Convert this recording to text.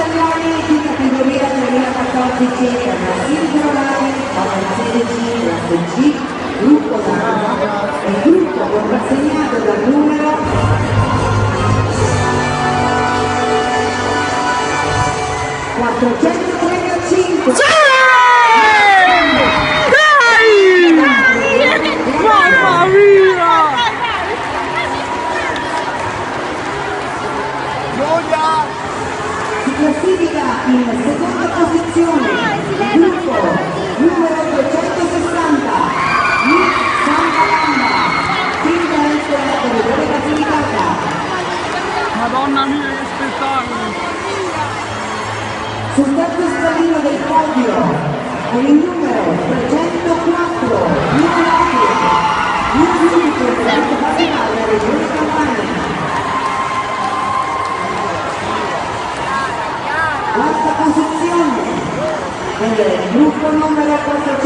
italiani di categoria 2014 per la singolare, Power 16, classe C, gruppo d'arma e gruppo contrassegnato dal numero 435. Dai! Mamma mia! Si classifica in seconda posizione il gruppo numero 260, Miss Santa Landa, team categoria classificata. Madonna mia, che spettacolo! Sul terzo scalino del podio, con il numero 304, New Unico della capacità della Regione Campania. Quarta posizione del gruppo numero 4